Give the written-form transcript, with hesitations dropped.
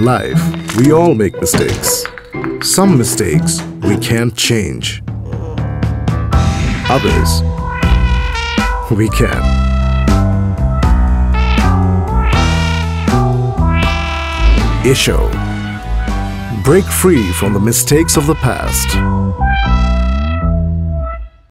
In life, we all make mistakes. Some mistakes we can't change. Others, we can. ISHO. Break free from the mistakes of the past.